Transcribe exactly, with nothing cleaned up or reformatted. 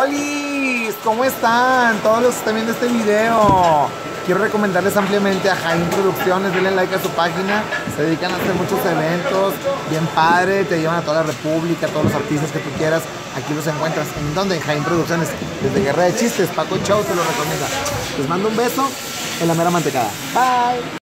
¡Holis! ¿Cómo están? Todos los que están viendo este video. Quiero recomendarles ampliamente a Jaim Producciones. Denle like a su página. Se dedican a hacer muchos eventos. Bien padre. Te llevan a toda la república, a todos los artistas que tú quieras. Aquí los encuentras. ¿En dónde? En Jaim Producciones. Desde Guerra de Chistes. Paco Chau te lo recomienda. Les mando un beso en la mera mantecada. Bye.